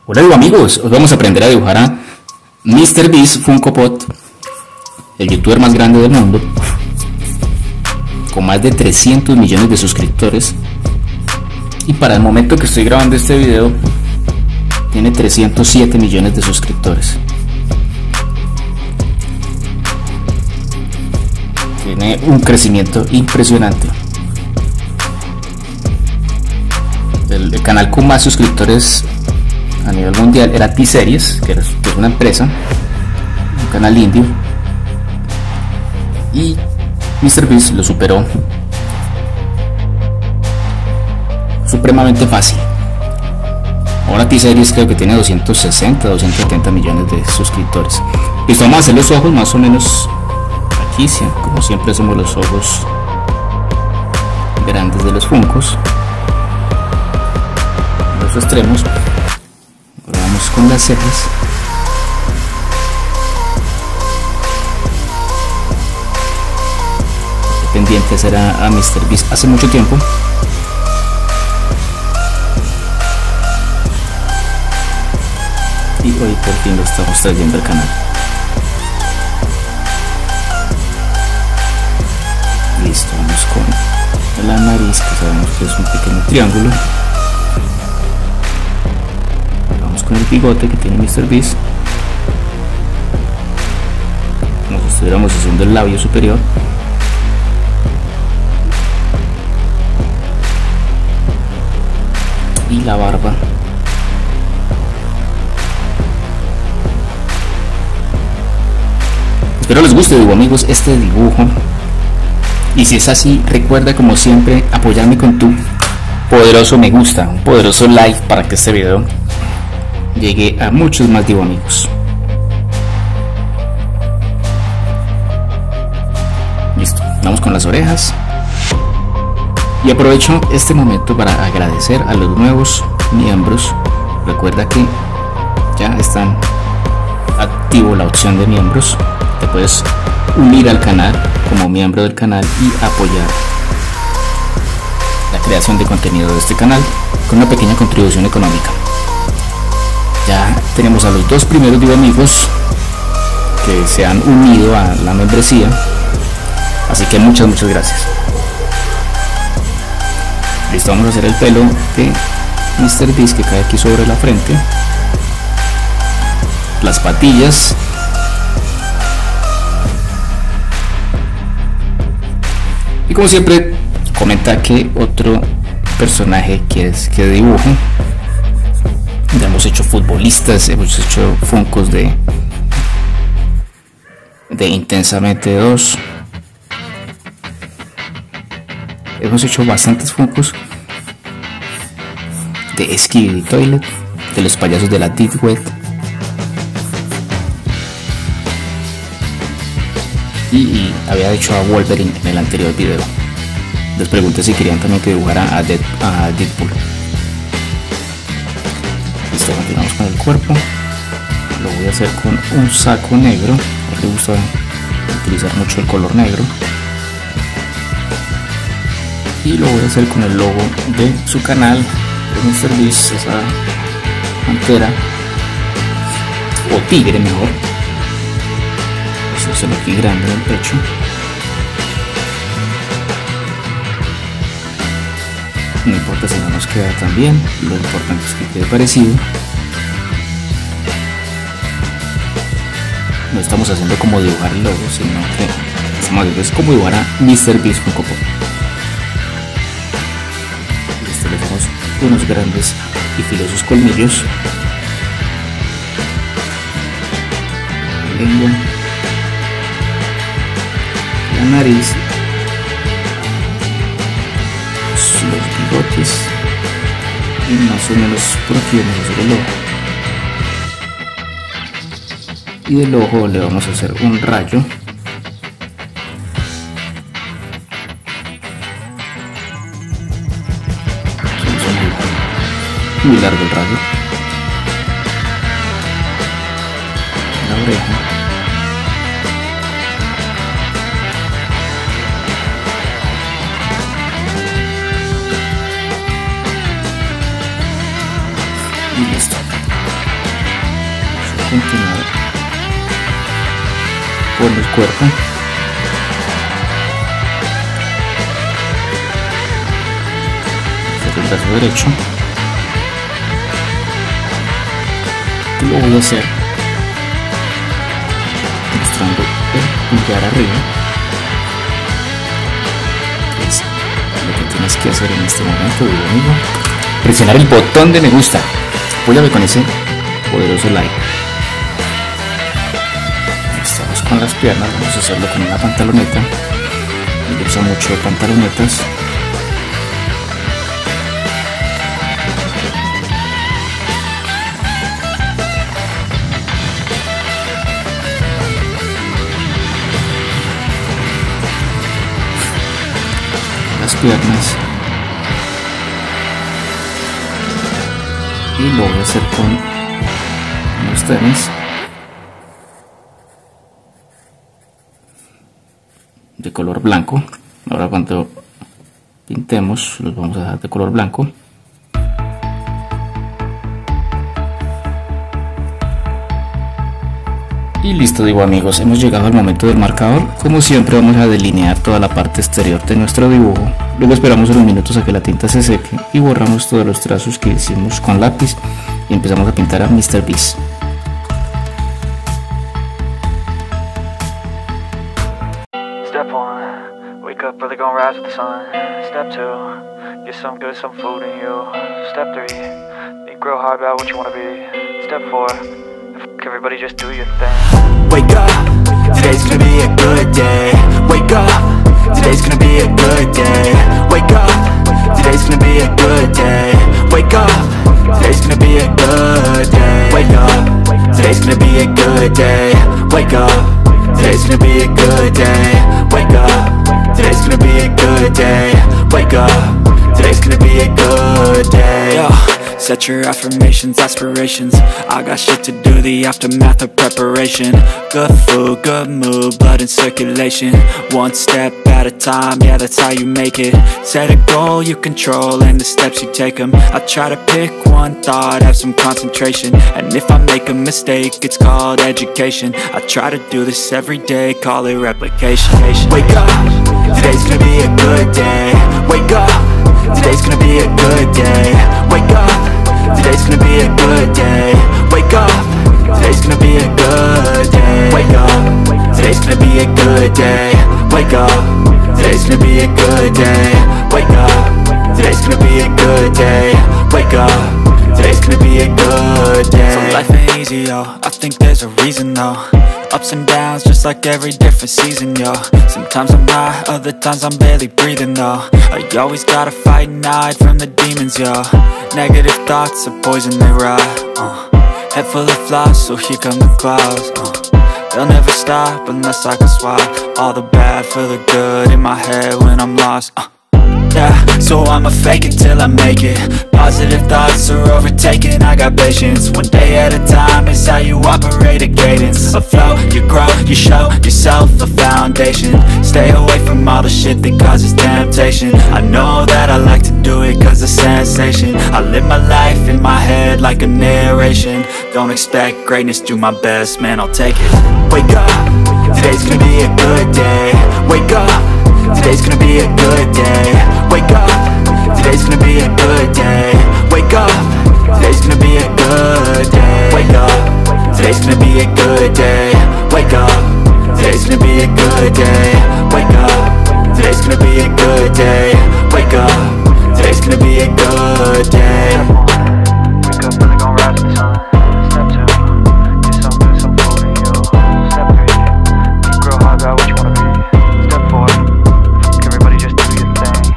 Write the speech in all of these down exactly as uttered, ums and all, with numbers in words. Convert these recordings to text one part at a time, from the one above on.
Hola digo amigos, hoy vamos a aprender a dibujar a MrBeast Funko Pop, el youtuber más grande del mundo, con más de trescientos millones de suscriptores, y para el momento que estoy grabando este video tiene trescientos siete millones de suscriptores. Tiene un crecimiento impresionante. El, el canal con más suscriptores a nivel mundial era T-Series, que es una empresa, un canal indio, y MrBeast lo superó supremamente fácil. Ahora T-Series creo que tiene doscientos sesenta, doscientos setenta millones de suscriptores. Y vamos a hacer los ojos más o menos aquí, como siempre hacemos los ojos grandes de los Funkos, los extremos. Ahora vamos con las cejas. Pendiente hacer a, a MrBeast hace mucho tiempo. Y hoy por fin lo estamos trayendo al canal. Listo, vamos con la nariz, que sabemos que es un pequeño triángulo. Vamos con el bigote que tiene MrBeast, como si estuviéramos haciendo el labio superior. Y la barba. Espero les guste, digo amigos, este dibujo. Y si es así, recuerda como siempre apoyarme con tu poderoso me gusta, un poderoso like, para que este video llegue a muchos más digo amigos. Listo, vamos con las orejas. Y aprovecho este momento para agradecer a los nuevos miembros. Recuerda que ya están activo la opción de miembros. Te puedes unir al canal como miembro del canal y apoyar la creación de contenido de este canal con una pequeña contribución económica. Ya tenemos a los dos primeros digo amigos que se han unido a la membresía, así que muchas muchas gracias. Listo, vamos a hacer el pelo de MrBeast que cae aquí sobre la frente, las patillas, y como siempre comenta que otro personaje quieres que dibuje. Ya hemos hecho futbolistas, hemos hecho Funkos de de Intensamente dos, hemos hecho bastantes Funkos de Skibidi Toilet, de los payasos de la Deep Web, y, y había hecho a Wolverine en el anterior video. Les pregunté si querían también que dibujara a, Dead, a Deadpool. Listo, continuamos con el cuerpo. Lo voy a hacer con un saco negro, a él le gusta utilizar mucho el color negro. Y lo voy a hacer con el logo de su canal, de MrBeast, esa pantera o tigre mejor. Eso se lo aquí grande en el pecho. No importa si no nos queda tan bien, lo importante es que quede parecido. No estamos haciendo como dibujar el logo, sino que estamos haciendo es como dibujar a MrBeast Funko Pop. Listo, le damos unos grandes y filosos colmillos, lengua, la nariz, los bigotes, y más o menos por aquí vamos a hacer el ojo. Y del ojo le vamos a hacer un rayo. Muy largo el rayo. La oreja. Y listo. continuar con el cuerpo. Hacer el brazo derecho. Y lo voy a hacer mostrando el pulgar arriba. Es lo que tienes que hacer en este momento, digo amigo. Presionar el botón de me gusta. Apóyame con ese poderoso like. Estamos con las piernas, vamos a hacerlo con una pantaloneta. Me gusta mucho pantalonetas. Las piernas. Y lo voy a hacer con unos tenis de color blanco. Ahora cuando pintemos los vamos a dejar de color blanco. Y listo, digo amigos, hemos llegado al momento del marcador. Como siempre vamos a delinear toda la parte exterior de nuestro dibujo. Luego esperamos unos minutos a que la tinta se seque y borramos todos los trazos que hicimos con lápiz y empezamos a pintar a mister Beast. Step one, wake up early, gonna rise with the sun. Step two, get some good, some food in you. Step three, think real hard about what you wanna be. Step four, everybody just do your thing. Wake up, today's gonna be a good day. Wake up, today's gonna be a good day. Wake up, today's gonna be a good day. Wake up, today's gonna be a good day. Wake up, today's gonna be a good day. Wake up, today's gonna be a good day. Wake up, today's gonna be a good day. Wake up, today's gonna be a good day. Yo. Set your affirmations, aspirations. I got shit to do, the aftermath of preparation. Good food, good mood, blood in circulation. One step at a time, yeah, that's how you make it. Set a goal you control and the steps you take them. I try to pick one thought, have some concentration. And if I make a mistake, it's called education. I try to do this every day, call it replication. Wake up, today's gonna be a good day. Wake up, today's gonna be a good day. Wake up, today's gonna be a good day. Wake up, today's gonna be a good day. Wake up, today's gonna be a good day. Wake up, today's gonna be a good day. Wake up, today's gonna be a good day. Wake up, today's gonna be a good day. So life ain't easy, yo, I think there's a reason though. Ups and downs, just like every different season, yo. Sometimes I'm high, other times I'm barely breathing, though. I always gotta fight and hide from the demons, yo. Negative thoughts are poison, they rot, uh. Head full of flies, so here come the clouds, uh. They'll never stop unless I can swap all the bad for the good in my head when I'm lost, uh. Yeah, so I'ma fake it till I make it. Positive thoughts are overtaken, I got patience. One day at a time is how you operate a cadence. A flow, you grow, you show yourself a foundation. Stay away from all the shit that causes temptation. I know that I like to do it cause it's sensation. I live my life in my head like a narration. Don't expect greatness, do my best, man, I'll take it. Wake up, today's gonna be a good day. Wake up, today's gonna be a good day. Wake up, today's gonna be a good day. Wake up, today's gonna be a good day. Wake up, today's gonna be a good day. Wake up, today's gonna be a good day. Wake up, today's gonna be a good day. Wake up, today's gonna be a good day. Wake up early, gonna rise with the sun. Step two, get some good, some food in you. Step three, think real hard about what you wanna be. Step four, everybody just do your thing.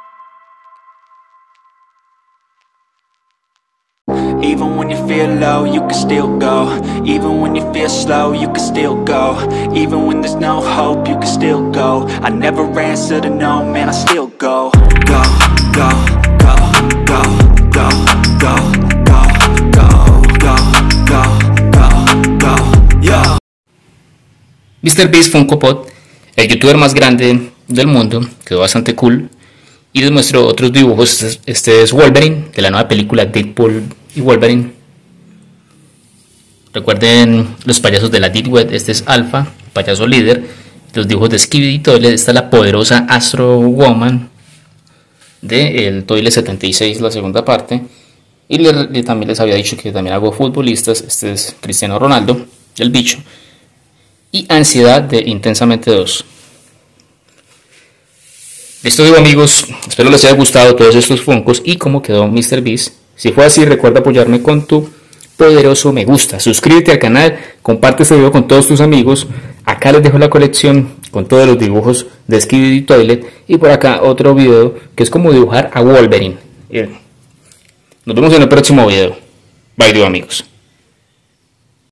Even when you feel low, you can still go. Even when you feel slow, you can still go. Even when there's no hope, you can still go. I never answer to no, man, I still go. Go, go, go, go, go, go, go, go, go, go, go, go, yo. mister Beast Funko Pop, el youtuber más grande del mundo, quedó bastante cool y les muestro otros dibujos. Este es Wolverine de la nueva película Deadpool y Wolverine. Recuerden los payasos de la Deep Web. Este es Alpha, payaso líder. Los dibujos de Skibidi Toilet. Esta es la poderosa Astro Woman de el Toilet setenta y seis, la segunda parte. Y le, le, también les había dicho que también hago futbolistas. Este es Cristiano Ronaldo, el bicho. Y Ansiedad de Intensamente dos. Listo, digo, amigos, espero les haya gustado todos estos Funkos y cómo quedó míster Beast. Si fue así, recuerda apoyarme con tu poderoso me gusta, suscríbete al canal, comparte este video con todos tus amigos. Acá les dejo la colección con todos los dibujos de Skibidi Toilet y por acá otro video que es como dibujar a Wolverine. Nos vemos en el próximo video. Bye, amigos.